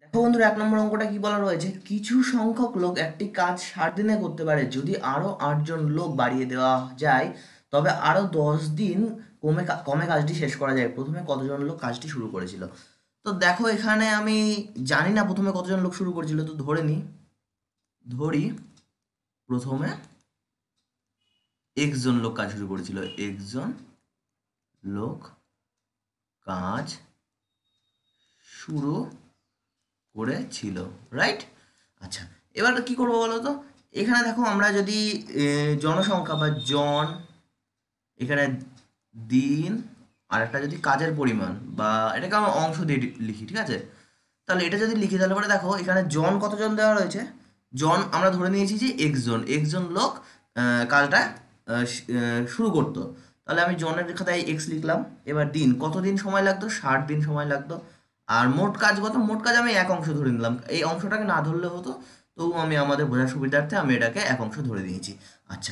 দেখো বন্ধুরা, 1 নম্বর অঙ্কটা কি বলা রয়েছে, কিছু সংখ্যক লোক একটি কাজ 60 দিনে করতে পারে। যদি আরো 8 জন লোক বাড়িয়ে দেওয়া যায় তবে আরো 10 দিন কমে কমে কাজটি শেষ করা যায়। প্রথমে কতজন লোক কাজটি শুরু করেছিল? তো দেখো, এখানে আমি জানি না প্রথমে কতজন লোক শুরু করেছিল, তো ধরি প্রথমে x জন লোক কাজ শুরু করেছিল। x জন লোক কাজ শুরু করেছিল, রাইট? আচ্ছা, এবার কি করবো বলো তো। এখানে দেখো, আমরা যদি জনসংখ্যা বা জন, এখানে দিন, আর একটা যদি কাজের পরিমাণ বা এটাকে আমরা অংশ দিয়ে লিখি, ঠিক আছে? তাহলে এটা যদি লিখি তাহলে পরে দেখো, এখানে জন কতজন দেওয়া রয়েছে। জন আমরা ধরে নিয়েছি যে এক্স জন লোক কাজটা শুরু করতো। তাহলে আমি জনের খাতায় এক্স লিখলাম। এবার দিন, কতদিন সময় লাগতো? 60 দিন সময় লাগতো। আর মোট কাজ কত? মোট কাজ আমি এক অংশ ধরে নিলাম, এই অংশটাকে না ধরলে হতো, তবু আমি আমাদের বোঝার সুবিধার্থে আমি এটাকে এক অংশ ধরে দিয়েছি। আচ্ছা,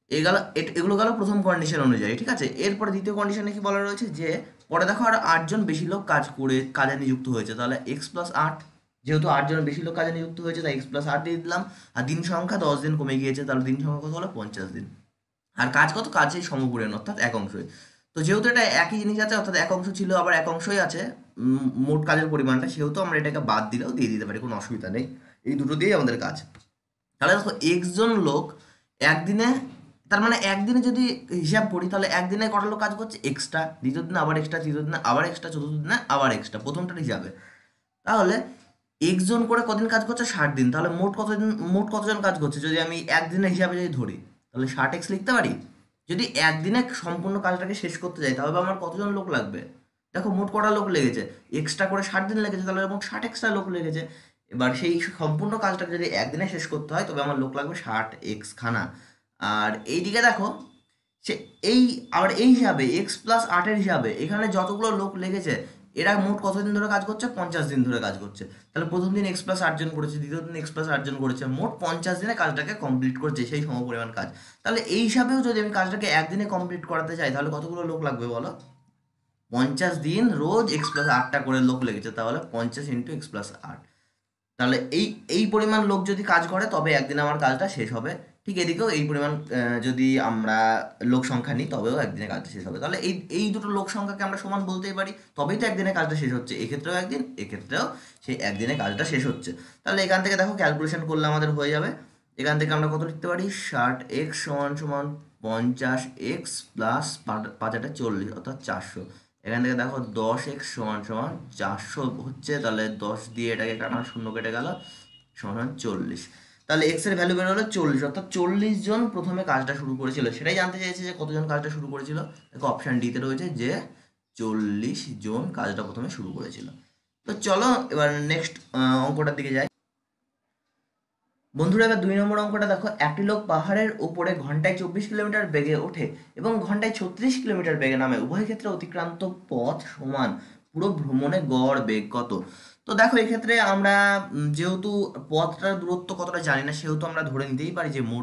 এগুলো গেল প্রথম কন্ডিশন অনুযায়ী, ঠিক আছে? এরপরে দ্বিতীয় কন্ডিশনে কি বলা রয়েছে, যে পরে দেখো আর 8 জন বেশি লোক কাজে নিযুক্ত হয়েছে। তাহলে x+8, যেহেতু 8 জনের বেশি লোক কাজে নিযুক্ত হয়েছে তাই x+8 দিয়ে দিলাম। আর দিন সংখ্যা 10 দিন কমে গিয়েছে, তাহলে দিন সংখ্যা কত হলো? 50 দিন। আর কাজ কত? কাজ সেই সমপরিমাণ, অর্থাৎ এক অংশই। তো যেহেতু এটা একই জিনিস আছে, অর্থাৎ এক অংশ ছিল আবার এক অংশই আছে, মোট কাজের পরিমাণটা, সেহেতু আমরা এটাকে বাদ দিলেও দিয়ে দিতে পারি, কোনো অসুবিধা নেই। এই দুটো দিয়েই আমাদের কাজ। তাহলে দেখো, এক্স জন লোক একদিনে, তার মানে একদিনে যদি হিসাব করি তাহলে একদিনে কটা লোক কাজ করছে? এক্সট্রা, দ্বিতীয় দিনে আবার এক্সট্রা, তৃতীয় দিনে আবার এক্সট্রা, চতুর্থ দিনে আবার এক্সট্রা, প্রথমটার হিসাবে। তাহলে এক্স জন করে কদিন কাজ করছে? 60 দিন। তাহলে মোট কতজন কাজ করছে যদি আমি একদিনের হিসাবে যদি ধরি, তাহলে 60x লিখতে পারি। যদি একদিনে সম্পূর্ণ কাজটাকে শেষ করতে যাই তাহলে আমার কতজন লোক লাগবে? দেখো, মোট কটা লোক লেগেছে, এক্সট্রা করে 60 দিন লেগেছে, তাহলে মোট 60 এক্সট্রা লোক লেগেছে। এবার সেই সম্পূর্ণ কাজটাকে যদি একদিনে শেষ করতে হয় তবে আমার লোক লাগবে 60x খানা। আর এইদিকে দেখো, সে এই আবার এই হিসাবে x+8-এর হিসাবে এখানে যতগুলো লোক লেগেছে, এরা মোট কতদিন ধরে কাজ করছে? 50 দিন ধরে কাজ করছে। তাহলে প্রথম দিন x+8 জন করেছে, দ্বিতীয় দিন x+8 জন করেছে, মোট 50 দিনে কাজটাকে কমপ্লিট করছে সেই সমপরিমাণ কাজ। তাহলে এই হিসাবেও যদি আমি কাজটাকে একদিনে কমপ্লিট করাতে চাই তাহলে কতগুলো লোক লাগবে বলো? 50 দিন, রোজ x+8টা করে লোক লেগেছে, তাহলে 50 × x+8। তাহলে এই এই পরিমাণ লোক যদি কাজ করে তবে একদিনে আমার কাজটা শেষ হবে। ঠিক এদিকেও এই পরিমাণ যদি আমরা লোক সংখ্যা নিই তবেও একদিনে কাজটা শেষ হবে। তাহলে এই এই দুটো লোক সংখ্যাকে আমরা সমান বলতেই পারি, তবেই তো একদিনে কাজটা শেষ হচ্ছে। এক্ষেত্রেও একদিন, এক্ষেত্রেও সেই একদিনে কাজটা শেষ হচ্ছে। তাহলে এখান থেকে দেখো, ক্যালকুলেশন করলে আমাদের হয়ে যাবে। এখান থেকে আমরা কত লিখতে পারি? 60x সমান সমান 50x প্লাস 5×8 = 40, অর্থাৎ 400। এখান থেকে দেখো 10x সমান সমান 400 হচ্ছে, তাহলে 10 দিয়ে এটাকে কাটা, শূন্য কেটে গেল, সমান 40। তাহলে এক্স এর ভ্যালু বের হলো 40, অর্থাৎ 40 জন প্রথমে কাজটা শুরু করেছিল। সেটাই জানতে চাইছে যে কতজন কাজটা শুরু করেছিল। দেখো, অপশান ডিতে রয়েছে যে 40 জন কাজটা প্রথমে শুরু করেছিল। তো চলো এবার নেক্সট অঙ্কটার দিকে যাই। বন্ধুরা, এবার 2 নম্বর অঙ্কটা দেখো, একটি লোক পাহাড়ের উপরে ঘন্টায় 24 কিলোমিটার বেগে ওঠে এবং ঘন্টায় 36 কিলোমিটার বেগে নামে। উভয় ক্ষেত্রে অতিক্রান্ত পথ সমান। পুরো ভ্রমণে গড় বেগ কত? তো দেখো, এক্ষেত্রে আমরা যেহেতু পথটার দূরত্ব কতটা জানি না, সেহেতু আমরা ধরে নিতেই পারি যে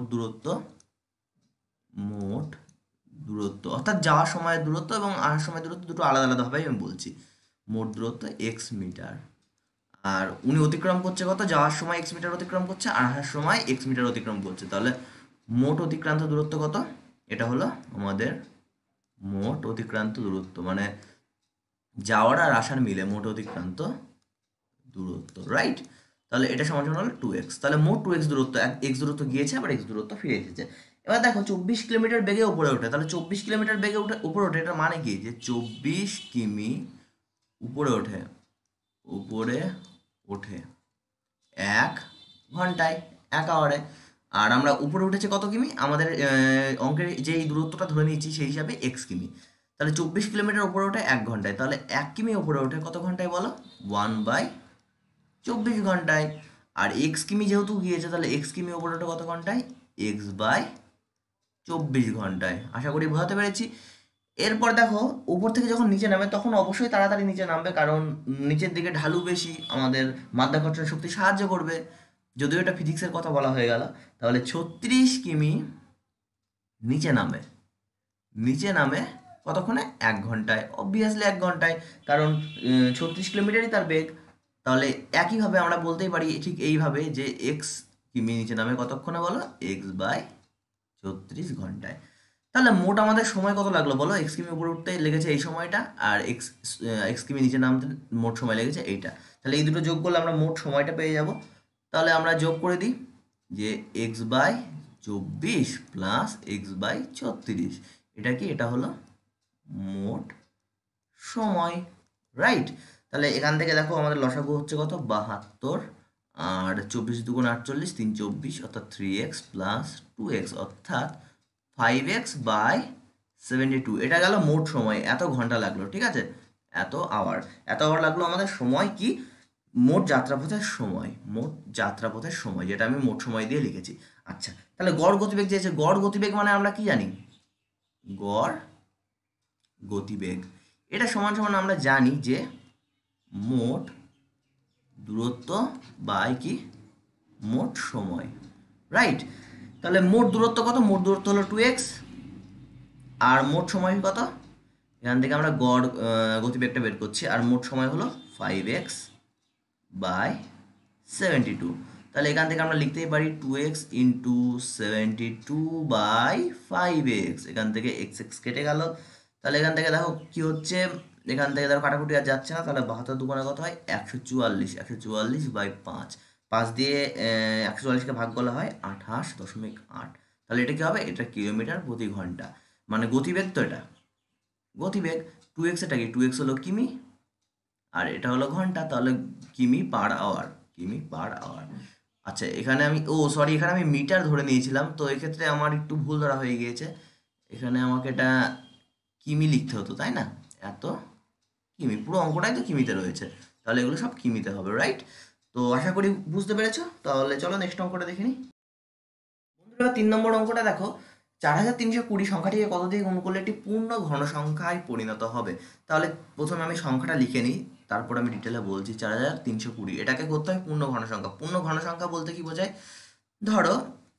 মোট দূরত্ব অর্থাৎ যাওয়ার সময়ের দূরত্ব এবং আসার সময়ের দূরত্ব দুটো আলাদা আলাদাভাবে আমি বলছি। মোট দূরত্ব এক্স মিটার। আর উনি অতিক্রম করছে কত? যাওয়ার সময় এক্স মিটার অতিক্রম করছে, আর আসার সময় এক্স মিটার অতিক্রম করছে। তাহলে মোট অতিক্রান্ত দূরত্ব কত? এটা হলো আমাদের মোট অতিক্রান্ত দূরত্ব, মানে যাওয়ার আর আসার মিলে মোট অতিক্রান্ত দূরত্ব, রাইট? তাহলে এটা সমান সমান হলো 2x। তাহলে মোট 2x দূরত্ব, এক্স দূরত্ব গিয়েছে আবার এক্স দূরত্ব ফিরে এসেছে। এবার দেখো, 24 কিলোমিটার বেগে উপরে ওঠে। তাহলে 24 কিলোমিটার বেগে উপরে ওঠে, এটা মানে কি? যে 24 কিমি উপরে ওঠে, উপরে ওঠে 1 ঘন্টায়, 1 আওয়ারে। আর আমরা উপরে উঠেছে কত কিমি? আমাদের অঙ্কের যে এই দূরত্বটা ধরে নিয়েছি সেই হিসাবে x কিমি। তাহলে 24 কিলোমিটার উপরে ওঠে 1 ঘন্টায়, তাহলে 1 কিমি উপরে ওঠে কত ঘন্টায় বলো? 1/24 ঘন্টায়। আর x কিমি যেহেতু গিয়েছে, তাহলে x কিমি উপরে ওঠে কত ঘন্টায়? x/24 ঘন্টায়। আশা করি বোঝাতে পেরেছি। এরপর দেখো, উপর থেকে যখন নিচে নামে তখন অবশ্যই তাড়াতাড়ি নিচে নামবে, কারণ নিচের দিকে ঢালু বেশি, আমাদের মাধ্যাকর্ষণ শক্তি সাহায্য করবে। যদিও এটা ফিজিক্সের কথা বলা হয়ে গেল। তাহলে 36 কিমি নিচে নামে, নিচে নামে কতক্ষণে? 1 ঘন্টায়, অবভিয়াসলি 1 ঘন্টায়, কারণ 36 কিলোমিটারই তার বেগ। তাহলে একইভাবে আমরা বলতেই পারি ঠিক এইভাবে যে এক্স কিমি নিচে নামে কতক্ষণে বলো, x/34 ঘন্টায়। তাহলে মোট আমাদের সময় কত লাগলো বলো, এক্স কিমি উপরে উঠতে লেগেছে এই সময়টা, আর এক্স কিমি নিচে নামতে মোট সময় লেগেছে এইটা। তাহলে এই দুটো যোগ করলে আমরা মোট সময়টা পেয়ে যাব। তাহলে আমরা যোগ করে দিই যে x/24 প্লাস x/36, এটা কি, এটা হলো মোট সময়, রাইট। তাহলে এখান থেকে দেখো আমাদের লসাগু হচ্ছে কত, 72, আর 24×2 = 48, 3 24, অর্থাৎ 3x প্লাস 2x অর্থাৎ 5x/72। এটা গেল মোট সময়, এত ঘন্টা লাগলো, ঠিক আছে, এত আওয়ার, এত আওয়ার লাগলো আমাদের সময় কি, মোট যাত্রাপথের সময়, মোট যাত্রাপথের সময়, যেটা আমি মোট সময় দিয়ে লিখেছি। আচ্ছা, তাহলে গড় গতিবেগ চেয়েছে, গড় গতিবেগ মানে আমরা কি জানি, গড় গতিবেগ এটা সমান সমান আমরা জানি যে মোট দূরত্ব বাই কি, মোট সময়, রাইট। তাহলে মোট দূরত্ব কত, মোট দূরত্ব হলো 2x, আর মোট সময় কত, এখান থেকে আমরা গড় গতিবেগটা বের করছি, আর মোট সময় হলো 5x/72। তাহলে এখান থেকে আমরা লিখতেই পারি 2x ইন্টু 72/5x, এখান থেকে এক্স এক্স কেটে গেল। তাহলে এখান থেকে দেখো কি হচ্ছে, এখান থেকে দেখো কাটাকুটি আর যাচ্ছে না, তাহলে 72 কত হয়, 144, 144/5, 5 দিয়ে 144কে ভাগ করলে হয় 28.8। তাহলে এটা কি হবে, এটা কিলোমিটার প্রতি ঘন্টা, মানে গতিবেগ, তো এটা গতিবেগ। 2x এটা কি, 2x হলো কিমি, আর এটা হলো ঘন্টা, তাহলে কিমি পার আওয়ার, কিমি পার আওয়ার। আচ্ছা, এখানে আমি সরি, এখানে আমি মিটার ধরে নিয়েছিলাম, তো এক্ষেত্রে আমার একটু ভুল ধরা হয়ে গিয়েছে, এখানে আমাকে এটা কিমি লিখতে হতো, তাই না, এত কিমি, পুরো অঙ্কটাই তো কিমিতে রয়েছে, তাহলে এগুলো সব কিমিতে হবে, রাইট। তো আশা করি বুঝতে পেরেছো। তাহলে চলো নেক্সট অঙ্কটা দেখে নিই। বন্ধুরা 3 নম্বর অঙ্কটা দেখো, 4320 সংখ্যাটিকে কত দিয়ে গুণ করলে একটি পূর্ণ ঘন সংখ্যায় পরিণত হবে। তাহলে প্রথমে আমি সংখ্যাটা লিখে নিই, তারপর আমি ডিটেলে বলছি। 4320 এটাকে করতে হয় পূর্ণ ঘন সংখ্যা। পূর্ণ ঘন সংখ্যা বলতে কি বোঝায়, ধরো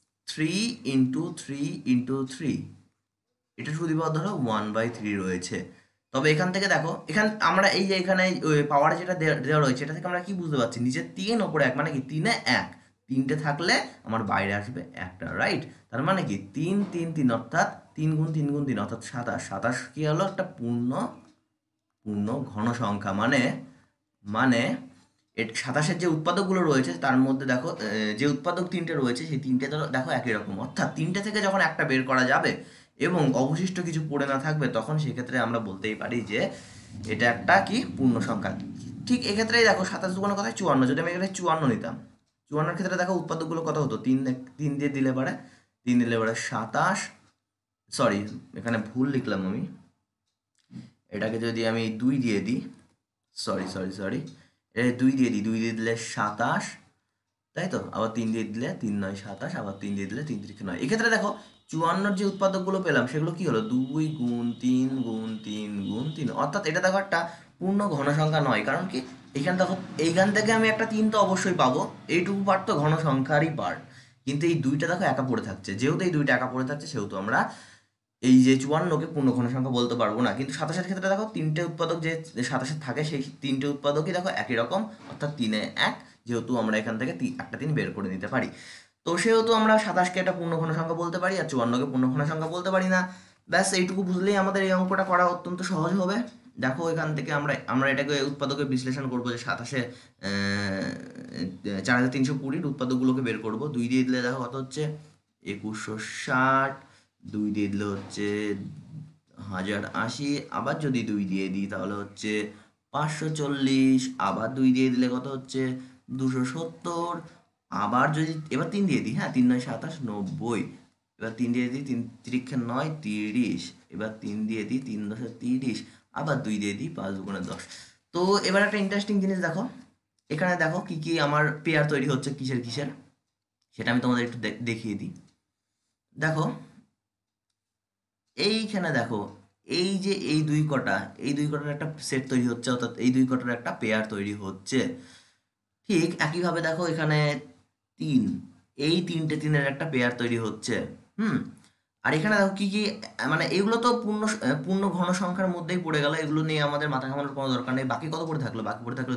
3 × 3 × 3, এটা টু দি পাওয়ার ধরো 1/3 রয়েছে। তবে এখান থেকে দেখো, আমরা এই যে এখানে পাওয়ার যেটা দেওয়া রয়েছে, এটা থেকে আমরা কি বুঝতে পারছি, নিচে 3 ওপরে 1, মানে কি 3-এ 1, 3টে থাকলে আমার বাইরে আসবে একটা, রাইট। তার মানে কি 3 3 3, অর্থাৎ 3 × 3 × 3 অর্থাৎ 27, 27 কি হলো, একটা পূর্ণ পূর্ণ ঘন সংখ্যা, মানে মানে 27-এর যে উৎপাদকগুলো রয়েছে তার মধ্যে দেখো যে উৎপাদক 3টে রয়েছে, সেই 3টে দেখো একই রকম, অর্থাৎ 3টে থেকে যখন একটা বের করা যাবে এবং অবশিষ্ট কিছু পড়ে না থাকবে, তখন সেক্ষেত্রে আমরা বলতেই পারি যে এটা একটা কি, পূর্ণ সংখ্যা। ঠিক এক্ষেত্রেই দেখো 27 কথায় 54, যদি আমি এখানে 54 নিতাম, 54-এর ক্ষেত্রে দেখো উৎপাদকগুলো কত হতো, 3 দিয়ে দিলে পারে, 3 দিলে পারে 27, সরি এখানে ভুল লিখলাম আমি, এটাকে যদি আমি 2 দিয়ে দিই, সরি সরি সরি, এটা 2 দিয়ে দিই, 2 দিয়ে দিলে 27, তাই তো, আবার 3 দিয়ে দিলে 3 9 27, আবার 3 দিয়ে দিলে 3 3 9। এক্ষেত্রে দেখো 54-র যে উৎপাদকগুলো পেলাম সেগুলো কি হলো, 2 × 3 × 3 × 3, অর্থাৎ এটা দেখো একটা পূর্ণ ঘন সংখ্যা নয়। কারণ কি, এখানে দেখো এইখান থেকে আমি একটা 3 তো অবশ্যই পাবো, এইটুকু পার্ট তো ঘন সংখ্যারই পার্ট, কিন্তু এই 2টা দেখো একা পড়ে থাকছে, যেহেতু এই 2টা একা পড়ে থাকছে সেহেতু আমরা এই যে 54কে পূর্ণ ঘন সংখ্যা বলতে পারবো না। কিন্তু 27-এর ক্ষেত্রে দেখো 3টে উৎপাদক যে 27-এ থাকে, সেই 3টে উৎপাদকই দেখো একই রকম, অর্থাৎ 3-এ 1, যেহেতু আমরা এখান থেকে একটা 3 বের করে নিতে পারি, তো সেহেতু আমরা 27-কে একটা পূর্ণ ঘন সংখ্যা বলতে পারি, আর 54-কে পূর্ণ ঘন সংখ্যা বলতে পারি না। ব্যাস এইটুকু বুঝলেই আমাদের এই অঙ্কটা করা অত্যন্ত সহজ হবে। দেখো এখান থেকে আমরা এটাকে উৎপাদকের বিশ্লেষণ করবো, যে 27-এ 4320 উৎপাদকগুলোকে বের করবো। 2 দিয়ে দিলে দেখো কত হচ্ছে, 2160, 2 দিয়ে দিলে হচ্ছে 1080, আবার যদি 2 দিয়ে দিই তাহলে হচ্ছে 540, আবার 2 দিয়ে দিলে কত হচ্ছে 270, আবার যদি এবার 3 দিয়ে দিই, হ্যাঁ 3 9 27 90, এবার 3 দিয়ে দিই, 3 3 9 30, এবার 3 দিয়ে দিই, 3 10 30, আবার 2 দিয়ে দিই, 5 2 10। তো এবার একটা ইন্টারেস্টিং জিনিস দেখো, এখানে দেখো কি কি আমার পেয়ার তৈরি হচ্ছে, কিসের কিসের, সেটা আমি তোমাদের একটু দেখিয়ে দিই। দেখো এইখানে দেখো, এই যে এই দুই কটার একটা সেট তৈরি হচ্ছে, অর্থাৎ এই দুই কটার একটা পেয়ার তৈরি হচ্ছে। ঠিক একইভাবে দেখো এখানে 3, এই 3টে 3-এর একটা পেয়ার তৈরি হচ্ছে। হুম, আর এখানে দেখো কি কি, মানে এগুলো তো পূর্ণ ঘন সংখ্যার মধ্যেই পড়ে গেল, এগুলো নিয়ে আমাদের মাথা ঘামানোর কোনো দরকার নেই। বাকি কত পড়ে থাকলো? বাকি পড়ে থাকলো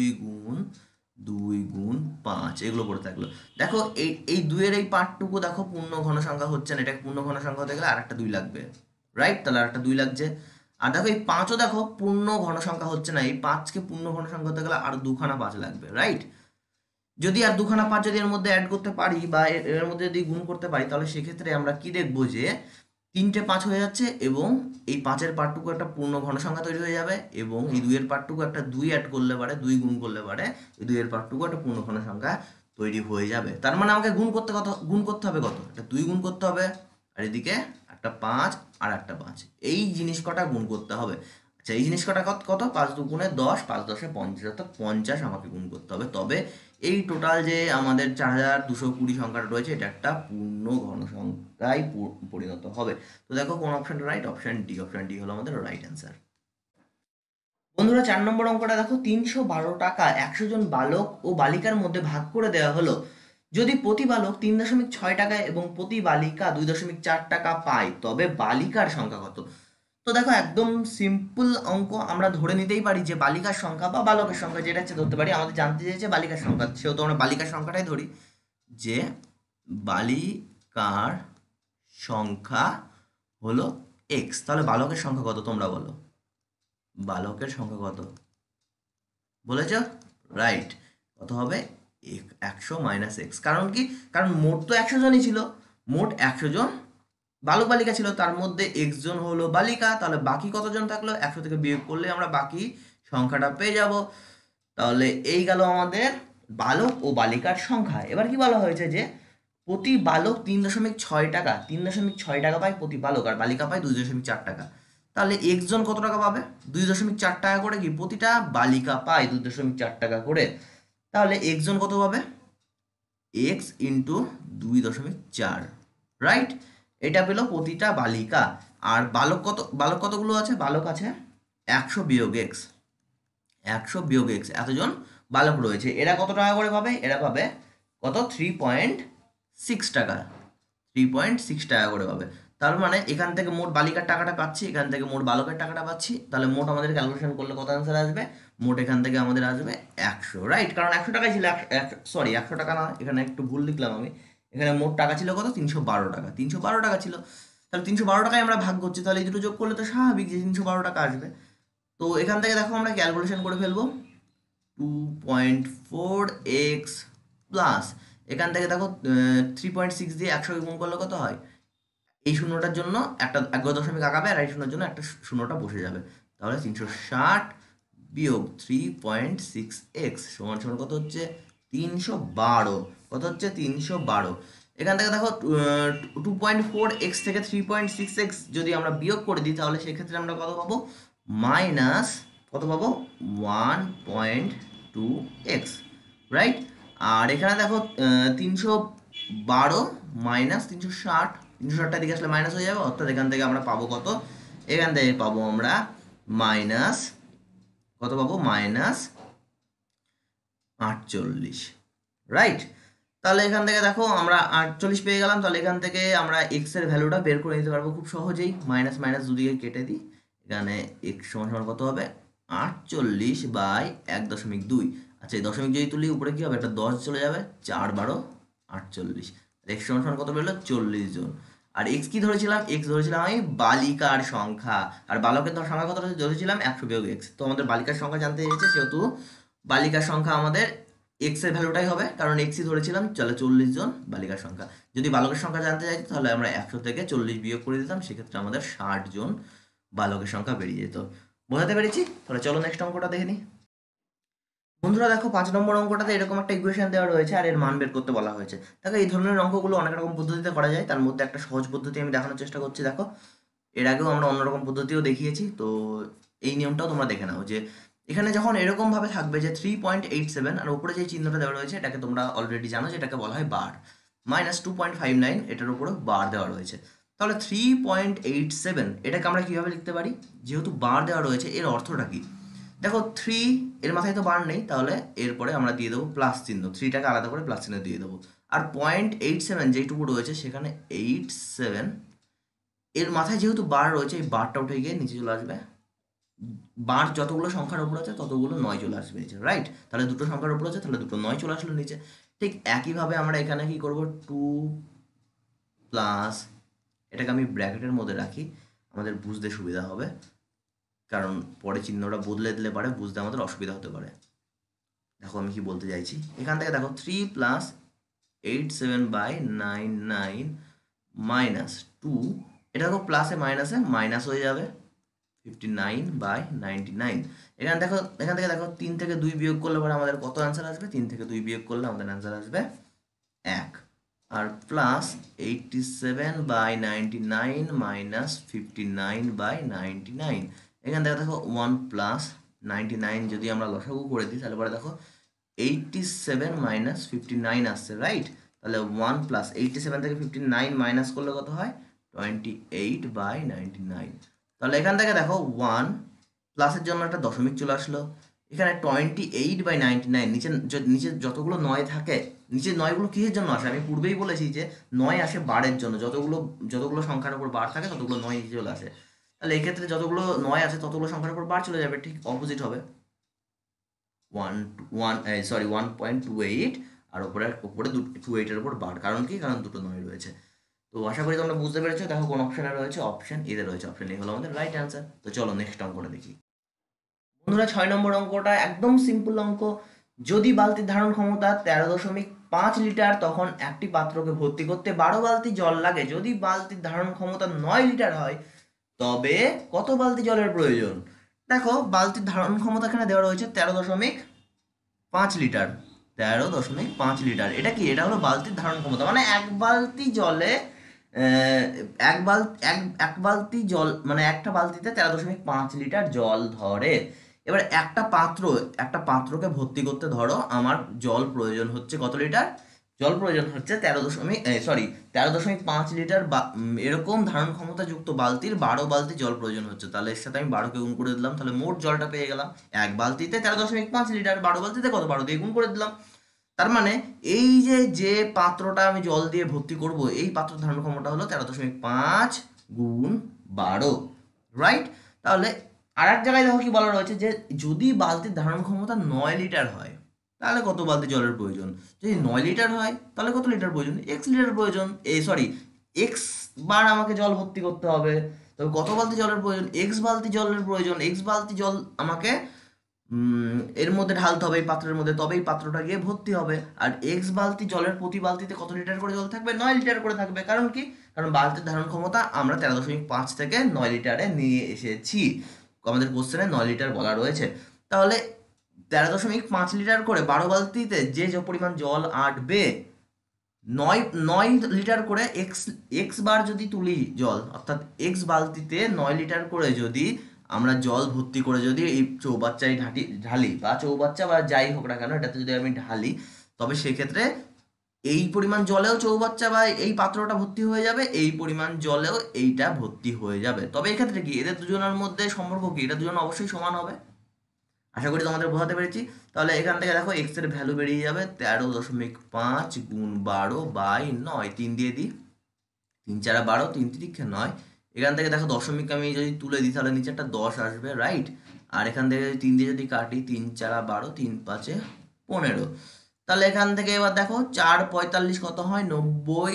2 গুণ 5, এগুলো পড়ে থাকলো। দেখো এই 2-এর এই পার্টটুকু দেখো পূর্ণ ঘন সংখ্যা হচ্ছে না, এটা পূর্ণ ঘন সংখ্যা হতে গেলে আরেকটা 2 লাগবে, রাইট? তাহলে আরেকটা 2 লাগছে। আর দেখো এই 5ও দেখো পূর্ণ ঘন সংখ্যা হচ্ছে না, এই 5কে পূর্ণ ঘন সংখ্যা হতে গেলে আর 2খানা 5 লাগবে, রাইট? যদি আর 2খানা 5 যদি এর মধ্যে অ্যাড করতে পারি বা এর মধ্যে যদি গুণ করতে পারি, তাহলে সেক্ষেত্রে আমরা কি দেখবো যে 3টে 5 হয়ে যাচ্ছে এবং এই 5-এর পার্টটুকু একটা পূর্ণ ঘন সংখ্যা তৈরি হয়ে যাবে, এবং এই 2-এর পার্টটুকু একটা 2 অ্যাড করলে পারে, 2 গুণ করলে পারে এই 2-এর পার্টটুকু একটা পূর্ণ ঘন সংখ্যা তৈরি হয়ে যাবে। তার মানে আমাকে গুণ করতে হবে কত? একটা 2 গুণ করতে হবে, আর এদিকে একটা 5 আর একটা 5, এই জিনিস কটা গুণ করতে হবে। আচ্ছা, এই জিনিস কটা কত? 5 2 10, 5 10 50, অর্থাৎ 50 আমাকে গুণ করতে হবে, তবে এই টোটাল যে আমাদের 4220 সংখ্যাটা রয়েছে এটা একটা পূর্ণ ঘন সংখ্যায় পরিণত হবে। তো দেখো কোন অপশনটা রাইট? অপশন ডি হলো আমাদের রাইট অ্যান্সার। বন্ধুরা, 4 নম্বর অঙ্কটা দেখো, 312 টাকা 100 জন বালক ও বালিকার মধ্যে ভাগ করে দেওয়া হলো। যদি প্রতি বালক 3.6 টাকা এবং প্রতি বালিকা 2.4 টাকা পায়, তবে বালিকার সংখ্যা কত? তো দেখো একদম সিম্পল অঙ্ক, আমরা ধরে নিতেই পারি যে বালিকার সংখ্যা বা বালকের সংখ্যা যেটা হচ্ছে ধরতে পারি। আমাদের জানতে চেয়েছে বালিকার সংখ্যা, সেহেতু আমরা বালিকার সংখ্যাটাই ধরি, যে বালিকার সংখ্যা হলো এক্স। তাহলে বালকের সংখ্যা কত তোমরা বলো? বালকের সংখ্যা কত বলেছ? রাইট। কত হবে? 100 মাইনাস এক্স। কারণ কি? কারণ মোট তো 100 জনই ছিল, মোট 100 জন বালক বালিকা ছিল, তার মধ্যে এক্স জন হলো বালিকা, তাহলে বাকি কতজন থাকলো? 100 থেকে বিয়োগ করলে আমরা বাকি সংখ্যাটা পেয়ে যাব। তাহলে এই গেল আমাদের বালক ও বালিকার সংখ্যা। এবার কি বলা হয়েছে যে প্রতি বালক 3.6 টাকা, 3.6 টাকা পায় প্রতি বালক, আর বালিকা পায় 2.4 টাকা। তাহলে এক্স জন কত টাকা পাবে? 2.4 টাকা করে, কি প্রতিটা বালিকা পায় 2.4 টাকা করে। তাহলে এক্স জন কত পাবে? X into 2.4, right? এটা পেলো প্রতিটা বালিকা। আর বালক কতগুলো আছে? বালক আছে 100 বিয়োগ এক্স, 100 বিয়োগ এক্স, এতজন বালক রয়েছে। এরা কত টাকা করে পাবে? এরা পাবে কত? 3.6 টাকা, 3.6 টাকা করে পাবে। তার মানে এখান থেকে মোট বালিকার টাকাটা পাচ্ছি, এখান থেকে মোট বালকের টাকাটা পাচ্ছি, তাহলে মোট আমাদের ক্যালকুলেশন করলে কত অ্যান্সার আসবে? মোট এখান থেকে আমাদের আসবে 100, রাইট? কারণ 100 টাকাই ছিল, সরি 100 টাকা না, এখানে একটু ভুল লিখলাম আমি। এখানে মোট টাকা ছিল কত? 312 টাকা, 312 টাকা ছিল। তাহলে 312 টাকায় আমরা ভাগ করছি, তাহলে এই দুটো যোগ করলে তো স্বাভাবিক যে 312 টাকা আসবে। তো এখান থেকে দেখো আমরা ক্যালকুলেশন করে ফেলবো, 2.4x প্লাস এখান থেকে দেখো 3.6 দিয়ে 100 গুণ করলে কত হয়? এই শূন্যটার জন্য একটা 1 দশমিক আগাবে, আর এই শূন্যের জন্য একটা শূন্যটা বসে যাবে। তাহলে 360 বিয়োগ 3.6x সমান সমান কত হচ্ছে? 312। কত হচ্ছে? 312। এখান থেকে দেখো 2.4x থেকে 3.6x যদি আমরা বিয়োগ করে দিই, তাহলে সেক্ষেত্রে আমরা কত পাবো? মাইনাস কত পাবো? 1.2x, right? আর এখানে দেখো 312 মাইনাস 360, 360টার দিকে আসলে মাইনাস হয়ে যাবে, অর্থাৎ এখান থেকে আমরা পাবো কত? এখান থেকে পাবো আমরা মাইনাস কত পাবো? Minus 48, right? তাহলে এখান থেকে দেখো আমরা 48 পেয়ে গেলাম। তাহলে এখান থেকে আমরা এক্স এর ভ্যালুটা বের করে নিতে পারবো খুব সহজেই। মাইনাস মাইনাস দুদিকে কেটে দিই, এখানে এক্স সমান সমান কত হবে? 48/1.2। আচ্ছা, এই দশমিক যদি তুলি উপরে কি হবে? একটা 10 চলে যাবে, 4 12 48। এক্স সমান সমান কত বেরোলো? 40 জন। আর এক্স কি ধরেছিলাম? এক্স ধরেছিলাম আমি বালিকার সংখ্যা, আর বালকের সংখ্যা কত ধরেছিলাম? 100 বিয়োগ এক্স। তো আমাদের বালিকার সংখ্যা জানতে চেয়েছে, সেহেতু বালিকার সংখ্যা আমাদের এক্স এর ভ্যালুটাই হবে, কারণ এক্সই ধরেছিলাম। চলে 40 জন বালিকার সংখ্যা। যদি বালকের সংখ্যা জানতে চাইতো, তাহলে আমরা 100 থেকে 40 বিয়োগ করে দিতাম, সেক্ষেত্রে আমাদের 60 জন বালকের সংখ্যা বেরিয়ে যেত। বোঝাতে পেরেছি? তাহলে চলো নেক্সট অঙ্কটা দেখে নিই। বন্ধুরা দেখো, 5 নম্বর অঙ্কটাতে এরকম একটা ইকুয়েশন দেওয়া রয়েছে, আর এর মান বের করতে বলা হয়েছে। দেখো এই ধরনের অঙ্কগুলো অনেক রকম পদ্ধতিতে করা যায়, তার মধ্যে একটা সহজ পদ্ধতি আমি দেখানোর চেষ্টা করছি। দেখো, এর আগেও আমরা অন্যরকম পদ্ধতিও দেখিয়েছি, তো এই নিয়মটাও তোমরা দেখে নাও। যে এখানে যখন এরকম ভাবে থাকবে যে 3.87, আর উপরে যে চিহ্নটা দেওয়া রয়েছে এটাকে তোমরা অলরেডি জানো, যেটাকে বলা হয় বার। মাইনাস 2.59, এটার উপরে বার দেওয়া রয়েছে। তাহলে 3.87 এটাকে আমরা কিভাবে লিখতে পারি? যেহেতু বার দেওয়া রয়েছে, এর অর্থটা কি? দেখো 3 এর মাথায় তো বার নেই, তাহলে এরপরে আমরা দিয়ে দেবো প্লাস চিহ্ন, 3টাকে আলাদা করে প্লাস চিহ্ন দিয়ে দেবো। আর 0.87 যেটুকু রয়েছে সেখানে 87 এর মাথায় যেহেতু বার রয়েছে, এই বারটা উঠে গিয়ে নিচে চলে আসবে, বার যতগুলো সংখ্যার উপর আছে ততগুলো 9 চলে আসবে নিচে, রাইট? তাহলে দুটো সংখ্যার উপর আছে, তাহলে দুটো 9 চলে আসলো নিচে। ঠিক একইভাবে আমরা এখানে কি করব, 2 প্লাস, এটাকে আমি ব্র্যাকেটের মধ্যে রাখি, আমাদের বুঝতে সুবিধা হবে, কারণ পরে চিহ্নটা বদলে দিলে পারে বুঝতে আমাদের অসুবিধা হতে পারে। দেখো আমি কি বলতে চাইছি, এখান থেকে দেখো 3 প্লাস 87/99 মাইনাস 2, এটা দেখো প্লাসে মাইনাসে মাইনাস হয়ে যাবে 59/99। এখান থেকে দেখো 3 থেকে 2 বিয়োগ করলে পরে আমাদের কত অ্যান্সার আসবে, 3 থেকে 2 বিয়োগ করলে আমাদের অ্যান্সার আসবে 1। আর প্লাস 87/99 মাইনাস 59/99, এখান থেকে দেখো 1 প্লাস 99 যদি আমরা লসাগু করে দিই তাহলে পরে দেখো 87 মাইনাস 59 আসছে, রাইট? তাহলে 1 প্লাস 87 থেকে 59 মাইনাস করলে কত হয়, 28/99। তাহলে এখান থেকে দেখো 1 প্লাসের জন্য একটা দশমিক চলে আসলো, এখানে 28/99, নিচে যতগুলো 9 থাকে, নিচে 9গুলো কিসের জন্য আসে, আমি পূর্বেই বলেছি যে 9 আসে বারের জন্য, যতগুলো সংখ্যার উপর বার থাকে ততগুলো 9 নিচে চলে আসে। তাহলে এক্ষেত্রে যতগুলো 9 আছে ততগুলো সংখ্যার উপর বার চলে যাবে, ঠিক অপোজিট হবে, 1.28, আর উপরে 28 এর উপর বার, কারণ কি, কারণ দুটো 9 রয়েছে। তো আশা করি তোমরা বুঝতে পেরেছো। দেখো কোন অপশনে রয়েছে, অপশন এতে রয়েছে, অপশন এ হলো আমাদের রাইট অ্যান্সার। তো চলো নেক্সট অঙ্কটা দেখি। বন্ধুরা 6 নম্বর অঙ্কটা একদম সিম্পল অঙ্ক। যদি বালতির ধারণ ক্ষমতা 13.5 লিটার, তখন একটি পাত্রকে ভর্তি করতে 12 বালতি জল লাগে। যদি বালতির ধারণ ক্ষমতা 9 লিটার হয়, তবে কত বালতি জলের প্রয়োজন? দেখো বালতির ধারণ ক্ষমতা এখানে দেওয়া রয়েছে 13.5 লিটার, 13.5 লিটার। এটা কি, এটা হলো বালতির ধারণ ক্ষমতা, মানে এক বালতি জলে এক বালতি জল, মানে একটা বালতিতে 13.5 লিটার জল ধরে। এবার একটা পাত্রকে ভর্তি করতে ধরো আমার জল প্রয়োজন হচ্ছে কত লিটার, জল প্রয়োজন হচ্ছে 13.5 লিটার, এরকম ধারণ ক্ষমতা যুক্ত বালতির 12 বালতি জল প্রয়োজন হচ্ছে। তাহলে এর সাথে আমি 12কে গুণ করে দিলাম, তাহলে মোট জলটা পেয়ে গেলাম। এক বালতিতে 13.5 লিটার, 12 বালতিতে কত, 12 দিয়ে গুণ করে দিলাম। তার মানে এই যে পাত্রটা আমি জল দিয়ে ভর্তি করব, এই পাত্রের ধারণ ক্ষমতা হলো 13.5 গুণ 12, রাইট? তাহলে আর এক জায়গায় দেখো কি বলা রয়েছে, যে যদি বালতির ধারণ ক্ষমতা 9 লিটার হয়, তাহলে কত বালতি জলের প্রয়োজন? যদি 9 লিটার হয় তাহলে কত লিটার প্রয়োজন, এক্স লিটার প্রয়োজন, এক্স বার আমাকে জল ভর্তি করতে হবে। তবে কত বালতি জলের প্রয়োজন, এক্স বালতি জলের প্রয়োজন, এক্স বালতি জল আমাকে এর মধ্যে ঢালতে হবে, এই পাত্রের মধ্যে, তবেই পাত্রটা গিয়ে ভর্তি হবে। আর এক্স বালতি জলের প্রতি বালতিতে কত লিটার করে জল থাকবে, 9 লিটার করে থাকবে। কারণ কি, কারণ বালতির ধারণ ক্ষমতা আমরা 13.5 থেকে 9 লিটারে নিয়ে এসেছি, আমাদের কোশ্চেনে 9 লিটার বলা রয়েছে। তাহলে 13.5 লিটার করে 12 বালতিতে যে পরিমাণ জল আটবে, 9 লিটার করে এক্স বার যদি তুলি জল, অর্থাৎ এক্স বালতিতে 9 লিটার করে যদি আমরা জল ভর্তি করে যদি এই চৌবাচ্চায় ঢালি, বা চৌবাচ্চা বা যাই হোক না কেন, এটাতে যদি আমি ঢালি, তবে সেক্ষেত্রে এই পরিমাণ জলেও চৌবাচ্চা বা এই পাত্রটা ভর্তি হয়ে যাবে, এই পরিমাণ জলেও এইটা ভর্তি হয়ে যাবে। তবে এক্ষেত্রে কি, এদের দুজনের মধ্যে সম্পর্ক কি, এটা দুজন অবশ্যই সমান হবে। আশা করি তোমাদের বোঝাতে পেরেছি। তাহলে এখান থেকে দেখো এক্স এর ভ্যালু বেরিয়ে যাবে 13.5 গুণ 12/9, 3 দিয়ে দিই, 3 4 12, 3 3 9। এখান থেকে দেখো দশমিক আমি যদি তুলে দিই তাহলে নিচে একটা 10 আসবে, রাইট? আর এখান থেকে 3 দিয়ে যদি কাটি, 3 4 12, 3 5 15। তাহলে এখান থেকে এবার দেখো 4 45 কত হয়, 90,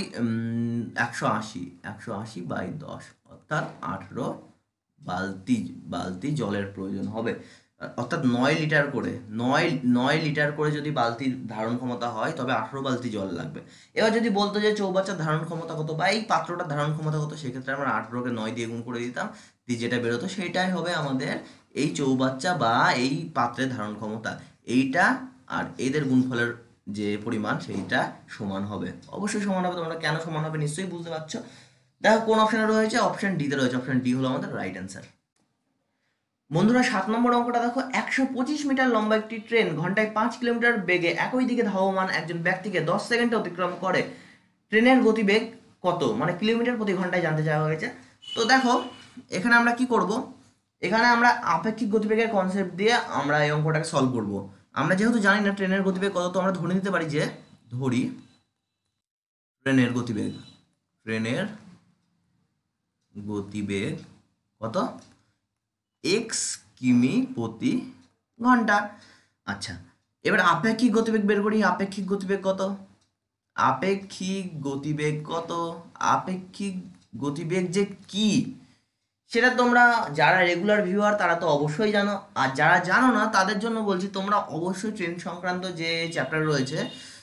180/10, অর্থাৎ 18 বালতি জলের প্রয়োজন হবে। অর্থাৎ 9 লিটার করে, 9 লিটার করে যদি বালতির ধারণ ক্ষমতা হয়, তবে 18 বালতি জল লাগবে। এবার যদি বলতো যে চৌবাচ্চার ধারণ ক্ষমতা কত, বা এই পাত্রটার ধারণ ক্ষমতা কত, সেক্ষেত্রে আমরা 18কে 9 দিয়ে গুণ করে দিতাম, দিয়ে যেটা বেরোতো সেটাই হবে আমাদের এই চৌবাচ্চা বা এই পাত্রের ধারণ ক্ষমতা। এইটা আর এদের গুণফলের যে পরিমাণ সেইটা সমান হবে, অবশ্যই সমান হবে। তোমরা কেন সমান হবে নিশ্চয়ই বুঝতে পারছো। দেখো কোন অপশনে রয়েছে, অপশন ডিতে রয়েছে, অপশন ডি হলো আমাদের রাইট অ্যান্সার। বন্ধুরা 7 নম্বর অঙ্কটা দেখো, 125 মিটার লম্বা একটি ট্রেন ঘন্টায় 5 কিলোমিটার বেগে একই দিকে ধাবমান একজন ব্যক্তিকে 10 সেকেন্ডে অতিক্রম করে। ট্রেনের গতিবেগ কত, মানে কিলোমিটার প্রতি ঘন্টায় জানতে চাওয়া হয়েছে। তো দেখো এখানে আমরা কি করব, এখানে আমরা আপেক্ষিক গতিবেগের কনসেপ্ট দিয়ে আমরা এই অঙ্কটাকে সলভ করব। আমরা যেহেতু জানি না ট্রেনের গতিবেগ কত, তো আমরা ধরে নিতে পারি যে, ট্রেনের গতিবেগ কত? এক্স কিমি প্রতি ঘন্টা। আচ্ছা, এবার আপেক্ষিক গতিবেগ বের করি। আপেক্ষিক গতিবেগ কত? আপেক্ষিক গতিবেগ কত? আপেক্ষিক গতিবেগ যে কি সেটা তোমরা যারা রেগুলার ভিউয়ার তারা তো অবশ্যই জানো, আর যারা জানো না তাদের জন্য বলছি, তোমরা অবশ্যই ট্রেন সংক্রান্ত যে চ্যাপ্টার রয়েছে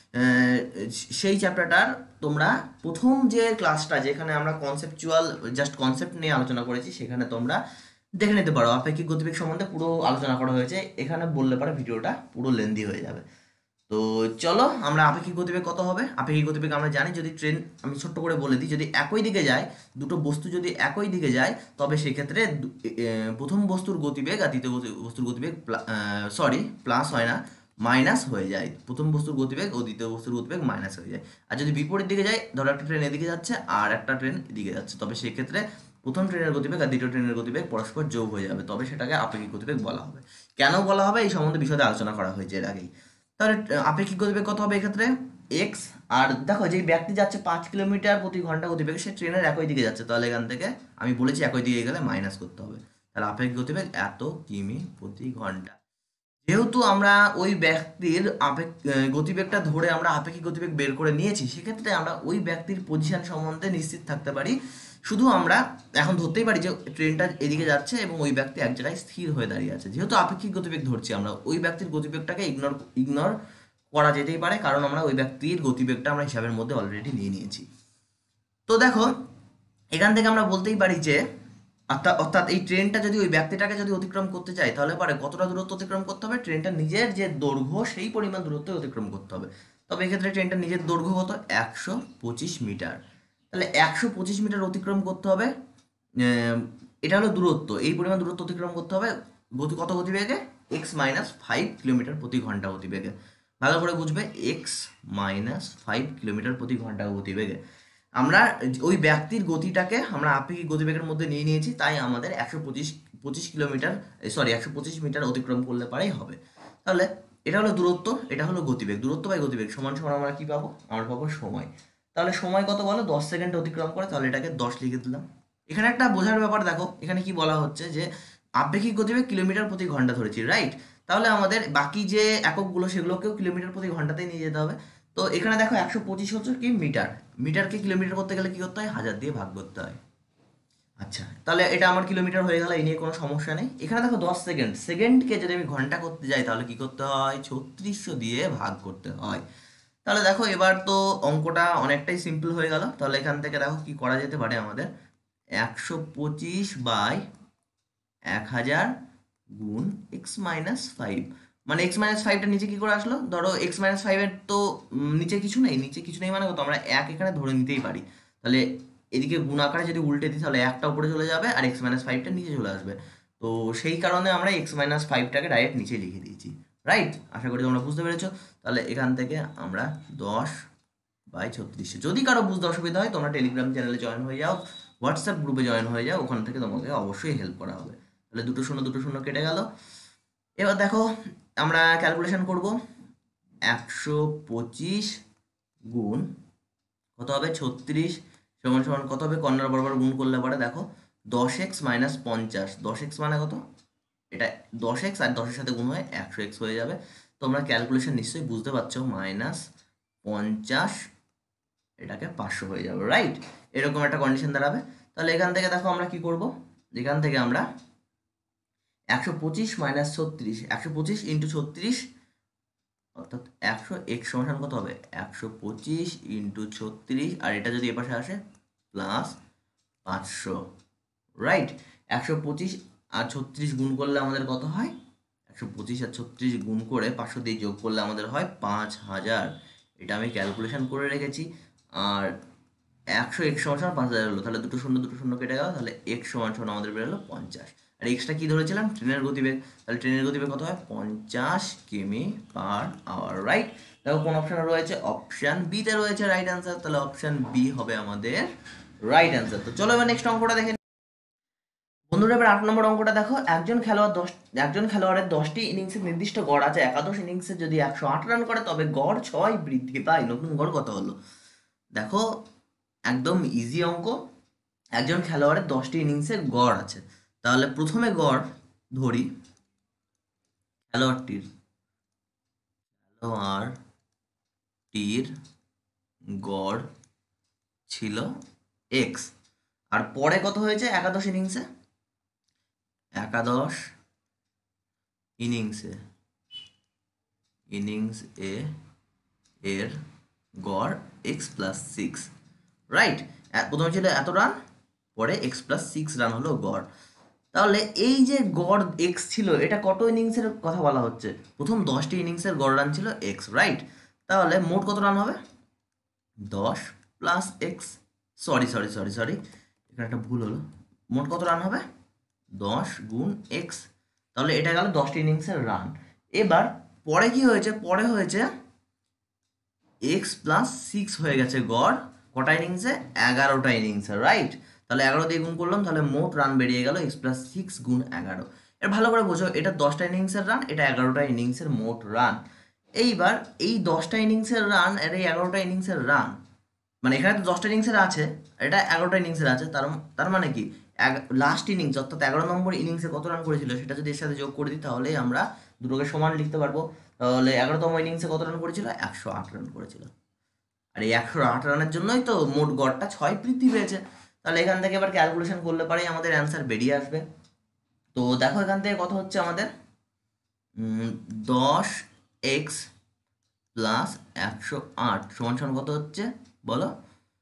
সেই চ্যাপ্টারটার তোমরা প্রথম যে ক্লাসটা যেখানে আমরা কনসেপচুয়াল জাস্ট কনসেপ্ট নিয়ে আলোচনা করেছি সেখানে তোমরা দেখে নিতে পারো। আপেক্ষিক গতিবেগ সম্বন্ধে পুরো আলোচনা করা হয়েছে, এখানে বললে পারে ভিডিওটা পুরো লেন্দি হয়ে যাবে। তো চলো আমরা আপেক্ষিক গতিবেগ কত হবে। আপেক্ষিক গতিবেগ আমরা জানি, যদি ট্রেন, আমি ছোট্ট করে বলে দিই, যদি একই দিকে যায়, দুটো বস্তু যদি একই দিকে যায় তবে সেক্ষেত্রে প্রথম বস্তুর গতিবেগ আর দ্বিতীয় বস্তুর গতিবেগ প্লাস হয় না, মাইনাস হয়ে যায়। প্রথম বস্তুর গতিবেগ ও দ্বিতীয় বস্তুর গতিবেগ মাইনাস হয়ে যায়। আর যদি বিপরীত দিকে যায়, ধরো একটা ট্রেন এদিকে যাচ্ছে আর একটা ট্রেন এদিকে যাচ্ছে, তবে সেক্ষেত্রে প্রথম ট্রেনের গতিবেগ আর দ্বিতীয় ট্রেনের গতিবেগ পরস্পর যোগ হয়ে যাবে, তবে সেটাকে আপেক্ষিক গতিবেগ বলা হবে। কেন বলা হবে এই সম্বন্ধে বিশদে আলোচনা করা হয়েছে এর আগেই। তাহলে আপেক্ষিক গতিবেগ কত হবে এক্ষেত্রে? এক্স। আর দেখো যে ব্যক্তি যাচ্ছে 5 কিলোমিটার প্রতি ঘন্টা গতিবেগে, সে ট্রেনের একই দিকে যাচ্ছে, তাহলে এখান থেকে আমি বলেছি একই দিকে গেলে মাইনাস করতে হবে। তাহলে আপেক্ষিক গতিবেগ এত কিমি প্রতি ঘন্টা। যেহেতু আমরা ওই ব্যক্তির গতিবেগটা ধরে আমরা আপেক্ষিক গতিবেগ বের করে নিয়েছি, সেক্ষেত্রে আমরা ওই ব্যক্তির পজিশন সম্বন্ধে নিশ্চিত থাকতে পারি। শুধু আমরা এখন ধরতেই পারি যে ট্রেনটা এদিকে যাচ্ছে এবং ওই ব্যক্তি এক জায়গায় স্থির হয়ে দাঁড়িয়ে আছে। যেহেতু আপেক্ষিক গতিবেগ ধরছি, আমরা ওই ব্যক্তির গতিবেগটাকে ইগনোর করা যেতেই পারে, কারণ আমরা ওই ব্যক্তির গতিবেগটা আমরা হিসাবের মধ্যে অলরেডি নিয়ে নিয়েছি। তো দেখো এখান থেকে আমরা বলতেই পারি যে অর্থাৎ এই ট্রেনটা যদি ওই ব্যক্তিটাকে যদি অতিক্রম করতে চাই, তাহলে পরে কতটা দূরত্ব অতিক্রম করতে হবে? ট্রেনটা নিজের যে দৈর্ঘ্য সেই পরিমাণ দূরত্ব অতিক্রম করতে হবে। তবে এক্ষেত্রে ট্রেনটা নিজের দৈর্ঘ্য কত? 125 মিটার। তাহলে 125 মিটার অতিক্রম করতে হবে। এটা হলো দূরত্ব, এই পরিমাণ দূরত্ব অতিক্রম করতে হবে কত গতিবেগে? x-5 কিলোমিটার প্রতি ঘন্টা গতিবেগে। ভালো করে বুঝবে, x-5 কিলোমিটার প্রতি ঘন্টা গতিবেগে। আমরা ওই ব্যক্তির গতিটাকে আমরা আপেক্ষিক গতিবেগের মধ্যে নিয়ে নিয়েছি, তাই আমাদের 125 মিটার অতিক্রম করলে পারেই হবে। তাহলে এটা হলো দূরত্ব, এটা হলো গতিবেগ। দূরত্ব বাই গতিবেগ সমান সমান আমরা কি পাবো? আমরা পাবো সময়। তাহলে সময় কত বলো? 10 সেকেন্ড অতিক্রম করে, তাহলে এটাকে 10 লিখে দিলাম। এখানে একটা বোঝার ব্যাপার দেখো, এখানে কি বলা হচ্ছে যে আপেক্ষিক গতিবেগ কিলোমিটার প্রতি ঘন্টা ধরেছি, রাইট? তাহলে আমাদের বাকি যে এককগুলো সেগুলোকেও কিলোমিটার প্রতি ঘন্টাতেই নিয়ে যেতে হবে। তো এখানে দেখো 125 হচ্ছে কি মিটার, মিটারকে কিলোমিটার করতে গেলে কি করতে হয়? 1000 দিয়ে ভাগ করতে হয়। আচ্ছা, তাহলে এটা আমার কিলোমিটার হয়ে গেল, এই নিয়ে কোনো সমস্যা নেই। এখানে দেখো 10 সেকেন্ড, সেকেন্ডকে যদি আমি ঘন্টা করতে যাই তাহলে কি করতে হয়? 3600 দিয়ে ভাগ করতে হয়। তাহলে দেখো এবার তো অঙ্কটা অনেকটাই সিম্পল হয়ে গেল। তাহলে এখান থেকে দেখো কি করা যেতে পারে আমাদের, 125/1000 গুণ x-5, মানে x-5টা নিচে কি করে আসলো? ধরো x-5-এর তো নিচে কিছু নেই, নিচে কিছু নেই মানে কত? আমরা এক এখানে ধরে নিতেই পারি। তাহলে এদিকে গুণ আকারে যদি উল্টে দিই তাহলে একটা উপরে চলে যাবে আর x-5টা নিচে চলে আসবে। তো সেই কারণে আমরা x-5টাকে ডাইরেক্ট নিচে লিখে দিয়েছি, রাইট? আশা করি তোমরা বুঝতে পেরেছো। তাহলে এখান থেকে আমরা 10/3600। যদি কারো বুঝতে অসুবিধা হয় তোমরা টেলিগ্রাম চ্যানেলে জয়েন হয়ে যাও, হোয়াটসঅ্যাপ গ্রুপে জয়েন হয়ে যাও, ওখান থেকে তোমাকে অবশ্যই হেল্প করা হবে। তাহলে দুটো শূন্য কেটে গেল। এবার দেখো আমরা ক্যালকুলেশন করব। 125 গুণ কত হবে? 36 সমান সমান কত হবে? কর্নার বরাবর গুণ করলে পরে দেখো 10x-50। 10x মানে কত? এটা 10x আর 10-এর সাথে গুণ হয় 100x হয়ে যাবে। তোমরা ক্যালকুলেশন নিশ্চয়ই বুঝতে পারছো, -50 এটাকে 500 হয়ে যাবে, রাইট? এরকম একটা কন্ডিশন দাঁড়াবে। তাহলে এখান থেকে দেখো আমরা কি করব, এখান থেকে আমরা 125 - 36, 125 × 36 অর্থাৎ 100x সমান কত হবে? 125 × 36, আর এটা যদি এপাশে আসে +500, রাইট? 125 আর 36 গুণ করলে আমাদের কত হয়? 125 আর 36 গুণ করে 500 দিয়ে যোগ করলে আমাদের হয় 5000। এটা আমি ক্যালকুলেশন করে রেখেছি। আর 100x সমান 5000 হলো, তাহলে দুটো শূন্য কেটে গেল, তাহলে x সমান আমাদের বেরোলো 50। আর এক্সটা কি ধরেছিলাম? ট্রেনের গতিবেগ। তাহলে ট্রেনের গতিবেগ কত হয়? 50 কিমি/আওয়ার, রাইট? দেখো কোন অপশন রয়েছে? অপশন বি তে রয়েছে রাইট অ্যান্সার। তাহলে অপশন বি হবে আমাদের রাইট অ্যান্সার। তো চলো এবার নেক্সট অঙ্কটা দেখে বন্ধুরা। এবার 8 নম্বর অঙ্কটা দেখো, একজন খেলোয়াড়ের 10টি ইনিংসের নির্দিষ্ট গড় আছে। একাদশ ইনিংসে যদি 108 রান করে তবে গড় 6 বৃদ্ধি পায়। নতুন গড় কত হলো? দেখো একদম ইজি অঙ্ক। একজন খেলোয়াড়ের 10টি ইনিংসের গড় আছে, তাহলে প্রথমে গড় ধরি খেলোয়াড়টির খেলোয়াড়টির গড় ছিল এক্স, আর পরে কত হয়েছে একাদশ ইনিংসে, একাদশ ইনিংসে ইনিংস এর গড় x+6, রাইট। প্রথমে ছিল এত রান, পরে x+6 রান হলো গড়। তাহলে এই যে গড় এক্স ছিল, এটা কত ইনিংসের কথা বলা হচ্ছে? প্রথম 10টি ইনিংসের গড় রান ছিল এক্স, রাইট। তাহলে মোট কত রান হবে? 10 plus x, sorry sorry sorry sorry, এখানে একটা ভুল হলো। মোট কত রান হবে? 10 গুণ এক্স। তাহলে এটা গেল 10টি ইনিংসের রান। এবার পরে কি হয়েছে? পরে হয়েছে x+6 হয়ে গেছে গড় কটা ইনিংসে? 11টা ইনিংসে, রাইট। তাহলে 11 দিয়ে গুণ করলাম, তাহলে মোট রান বেরিয়ে গেল x+6 গুণ 11। এর ভালো করে বোঝো, এটা 10টা ইনিংসের রান, এটা 11টা ইনিংসের মোট রান। এইবার এই 10টা ইনিংসের রান আর এই 11টা ইনিংসের রান, মানে এখানে তো 10টা ইনিংসের আছে, এটা 11টা ইনিংসের আছে, তার তার মানে কি লাস্ট ইনিংস অর্থাৎ 11 নম্বর ইনিংসে কত রান করেছিল সেটা যদি এর সাথে যোগ করে দিই, তাহলেই আমরা দুটোকে সমান লিখতে পারবো। তাহলে 11তম ইনিংসে কত রান করেছিল? 108 রান করেছিল। আর এই 108 রানের জন্যই তো মোট গড়টা 6 বৃদ্ধি পেয়েছে। তাহলে এখান থেকে এবার ক্যালকুলেশন করলে পারেই আমাদের অ্যান্সার বেরিয়ে আসবে। তো দেখো এখান থেকে কত হচ্ছে আমাদের, 10x+108 সমান সমান কত হচ্ছে বলো?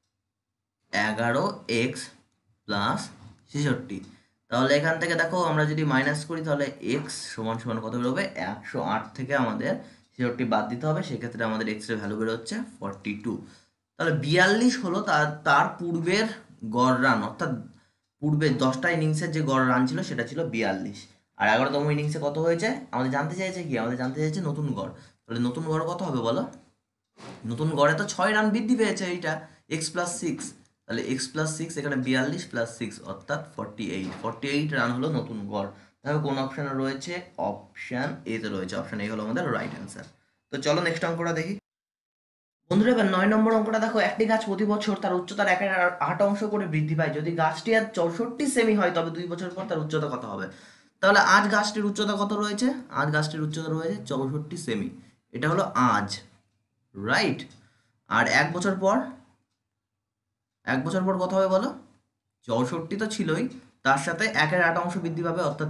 11x+66। তাহলে এখান থেকে দেখো আমরা যদি মাইনাস করি, তাহলে x সমান সমান কত বেরোবে? 108 থেকে আমাদের 66 বাদ দিতে হবে, সেক্ষেত্রে আমাদের x এর ভ্যালু বেরোচ্ছে 42। তাহলে 42 হলো তার পূর্বের গড় রান, অর্থাৎ পূর্বে 10টা ইনিংসের যে গড় রান ছিল সেটা ছিল 42। আর 11তম ইনিংসে কত হয়েছে আমাদের জানতে চাইছে কি? আমাদের জানতে চাইছে নতুন গড়। তাহলে নতুন গড় কত হবে বলো? নতুন গড়ে তো 6 রান বৃদ্ধি পেয়েছে, এইটা x+6। তাহলে x+6 এখানে 42+6 অর্থাৎ 48 রান হলো নতুন গড়। দেখো কোন অপশানে রয়েছে? অপশান এ তে রয়েছে। অপশান এ হলো আমাদের রাইট অ্যান্সার। তো চলো নেক্সট অঙ্কটা দেখি। বন্ধুরা এবার 9 নম্বর অঙ্কটা দেখো, একটি গাছ প্রতি বছর তার উচ্চতার 1/8 অংশ করে বৃদ্ধি পায়। যদি গাছটি আর 64 সেমি হয় তবে 2 বছর পর তার উচ্চতা কত হবে? তাহলে আজ গাছটির উচ্চতা কত রয়েছে? আজ গাছটির উচ্চতা রয়েছে 64 সেমি, এটা হলো আজ, রাইট। আর 1 বছর পর, 1 বছর পর কত হবে বলো? 64 তো ছিলই, তার সাথে 1/8 অংশ বৃদ্ধি পাবে, অর্থাৎ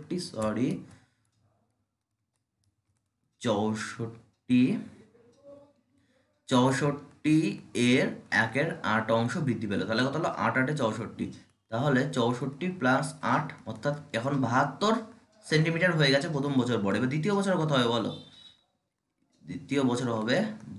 64 এর 1/8 অংশ বৃদ্ধি পেল। তাহলে কত হলো? 8 64। তাহলে 64+8 অর্থাৎ এখন 72 সেন্টিমিটার হয়ে গেছে প্রথম বছর পর। এবার দ্বিতীয় বছর কত হবে বলো? দ্বিতীয় বছর হবে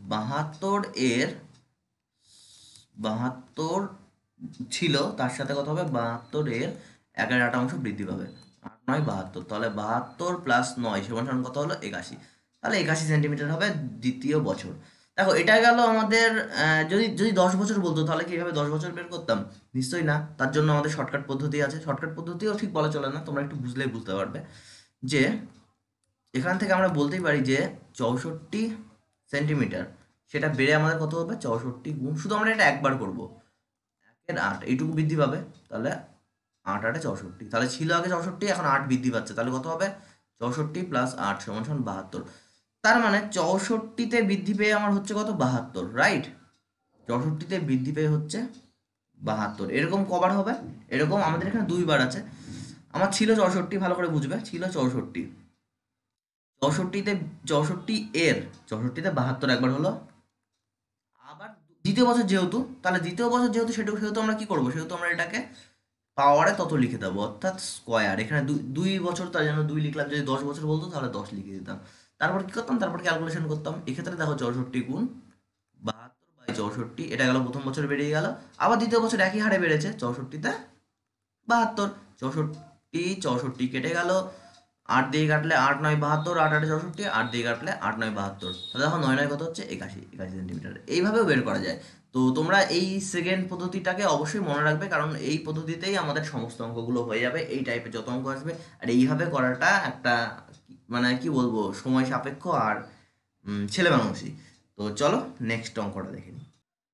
72 ছিল, তার সাথে কত হবে? 72 এর 1/8 অংশ বৃদ্ধি পাবে, 8 9 72। তাহলে 72+9 সমান সমান কত হলো? 81। তাহলে 81 সেন্টিমিটার হবে দ্বিতীয় বছর। দেখো এটা গেল আমাদের, যদি যদি 10 বছর বলতো তাহলে কি এভাবে 10 বছর বের করতাম? নিশ্চয়ই না। তার জন্য আমাদের শর্টকাট পদ্ধতি আছে। শর্টকাট পদ্ধতিও ঠিক বলা চলে না, তোমরা একটু বুঝলেই বুঝতে পারবে যে এখান থেকে আমরা বলতেই পারি যে 64 সেন্টিমিটার সেটা বেড়ে আমাদের কত হবে? 64 গুণ, শুধু আমরা এটা একবার করবো, 1/8 এইটুকু বৃদ্ধি পাবে। তাহলে 8 64, তাহলে ছিল আগে 64, এখন 8 বৃদ্ধি পাচ্ছে, তাহলে কত হবে? 64+8 সমান সমান 72। তার মানে 64তে বৃদ্ধি পেয়ে আমার হচ্ছে কত? 72, রাইট। 64তে বৃদ্ধি পেয়ে হচ্ছে 72। এরকম কবার হবে? এরকম আমাদের এখানে 2বার আছে। আমার ছিল 64, ভালো করে বুঝবে, ছিল 64। 64তে 64তে 72 একবার হলো। আবার দ্বিতীয় বছর যেহেতু, তাহলে দ্বিতীয় বছর যেহেতু সেহেতু আমরা কি করবো? সেহেতু আমরা এটাকে পাওয়ারে তত লিখে দেবো, অর্থাৎ স্কোয়ার। এখানে 2 বছর, তার জন্য 2 লিখলাম। যদি 10 বছর বলতো তাহলে 10 লিখে দিতাম। তারপর কি করতাম? তারপর ক্যালকুলেশন করতাম। এক্ষেত্রে দেখো 64 গুণ 72/64, এটা গেল প্রথম বছর বেরিয়ে গেল। আবার দ্বিতীয় বছর একই হারে বেড়েছে, 64তে 72। 64 কেটে গেল, 8 দিয়ে কাটলে 8 9 72, 8 8 64, 8 দিয়ে কাটলে 8 9 72। তাহলে দেখো 9 9 কত হচ্ছে? 81 সেন্টিমিটার। এইভাবেও বের করা যায়। তো তোমরা এই সেকেন্ড পদ্ধতিটাকে অবশ্যই মনে রাখবে, কারণ এই পদ্ধতিতেই আমাদের সমস্ত অঙ্কগুলো হয়ে যাবে, এই টাইপের যত অঙ্ক আসবে। আর এইভাবে করাটা একটা মানে কি বলবো, সময় সাপেক্ষ আর ছেলে মানুষই। তো চলো নেক্সট অঙ্কটা দেখে নিই।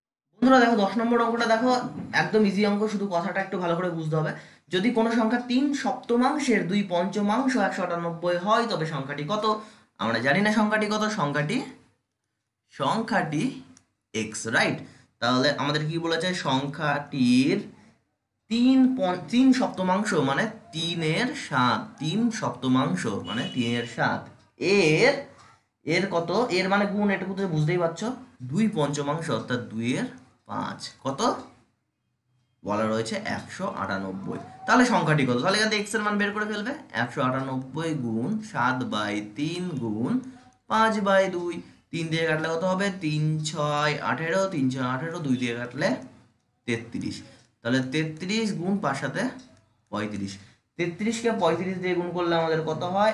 বন্ধুরা দেখো 10 নম্বর অঙ্কটা দেখো, একদম ইজি অঙ্ক, শুধু কথাটা একটু ভালো করে বুঝতে হবে। যদি কোনো সংখ্যা 3 সপ্তমাংশের 2 পঞ্চমাংশ 198 হয় তবে সংখ্যাটি কত? আমরা জানি না সংখ্যাটি কত, সংখ্যাটি এক্স, রাইট? তাহলে আমাদের কি বলেছে, সংখ্যাটির 3 সপ্তমাংশ মানে 3/7, 3 সপ্তমাংশ মানে 3/7, এর এর কত, এর মানে গুণ, এটুকু তো বুঝতেই পারছো, 2 পঞ্চমাংশ অর্থাৎ 2/5 কত বলা রয়েছে 198। তাহলে সংখ্যাটি কত? তাহলে এখান থেকে এক্স এর মান বের করে ফেলবে, 198 গুণ 7/3 গুণ 5/2, 3 দিয়ে কাটলে কত হবে, 3 6 18, 3 6 18, 2 দিয়ে কাটলে 33। তাহলে 33 গুণ 5 সাথে 35, 33কে 35 দিয়ে গুণ করলে আমাদের কত হয়,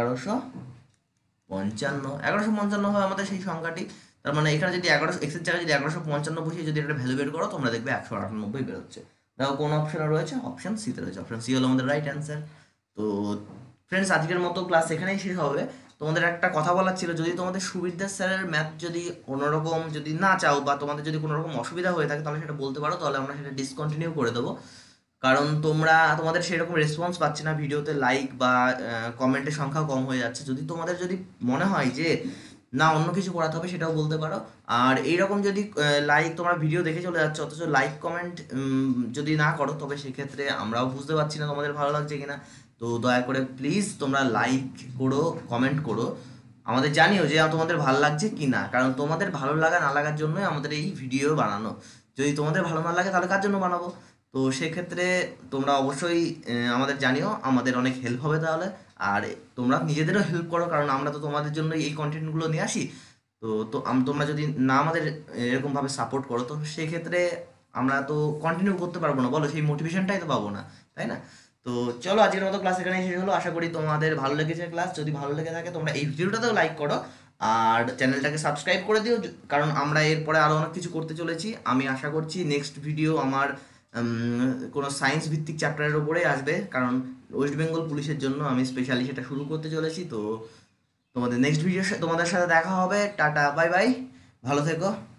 1155 হয় আমাদের সেই সংখ্যাটি। তার মানে এখানে যদি 1100 এক্সের জায়গায় যদি 1155 বসিয়ে যদি একটা ভ্যালু বের করো, তোমরা দেখবে 198 বেরোচ্ছে। দেখো কোন অপশনে রয়েছে, অপশন সিতে রয়েছে, অপশন সি হলো আমাদের রাইট অ্যান্সার। তো ফ্রেন্ডস, আজকের মতো ক্লাস এখানেই শেষ হবে। তোমাদের একটা কথা বলার ছিল, যদি তোমাদের সুবিদ্যার স্যারের ম্যাথ যদি কোনোরকম যদি না চাও বা তোমাদের যদি কোনো রকম অসুবিধা হয়ে থাকে তাহলে সেটা বলতে পারো, তাহলে আমরা সেটা ডিসকন্টিনিউ করে দেবো। কারণ তোমাদের সেরকম রেসপন্স পাচ্ছি না, ভিডিওতে লাইক বা কমেন্টের সংখ্যা কম হয়ে যাচ্ছে। যদি তোমাদের যদি মনে হয় যে না অন্য কিছু করাতে হবে, সেটাও বলতে পারো। আর এইরকম যদি লাইক, তোমরা ভিডিও দেখে চলে যাচ্ছ অথচ লাইক কমেন্ট যদি না করো, তবে সেক্ষেত্রে আমরাও বুঝতে পারছি না তোমাদের ভালো লাগছে কিনা। তো দয়া করে প্লিজ তোমরা লাইক করো, কমেন্ট করো, আমাদের জানিও যে তোমাদের ভালো লাগছে কি না। কারণ তোমাদের ভালো লাগা না লাগার জন্যই আমাদের এই ভিডিও বানানো। যদি তোমাদের ভালো না লাগে তাহলে কার জন্য বানাবো? তো সেক্ষেত্রে তোমরা অবশ্যই আমাদের জানিও, আমাদের অনেক হেল্প হবে তাহলে। আর তোমরা নিজেদেরও হেল্প করো, কারণ আমরা তো তোমাদের জন্য এই কন্টেন্টগুলো নিয়ে আসি। তো তো তোমরা যদি না আমাদের এরকমভাবে সাপোর্ট করো, তো সেক্ষেত্রে আমরা তো কন্টিনিউ করতে পারবো না, বলো, সেই মোটিভেশনটাই তো পাবো না, তাই না? তো চলো, আজকের মতো ক্লাস এখানেই শেষ হলো। আশা করি তোমাদের ভালো লেগেছে ক্লাস। যদি ভালো লেগে থাকে তোমরা এই ভিডিওটাতেও লাইক করো আর চ্যানেলটাকে সাবস্ক্রাইব করে দিও, কারণ আমরা এরপরে আরও অনেক কিছু করতে চলেছি। আমি আশা করছি নেক্সট ভিডিও আমার কোনো সায়েন্স ভিত্তিক চ্যাপ্টারের ওপরেই আসবে, কারণ ওয়েস্ট বেঙ্গল পুলিশের জন্য আমি স্পেশালি সেটা শুরু করতে চলেছি। তো তোমাদের নেক্সট ভিডিও তোমাদের সাথে দেখা হবে। টাটা, বাই বাই, ভালো থেকো।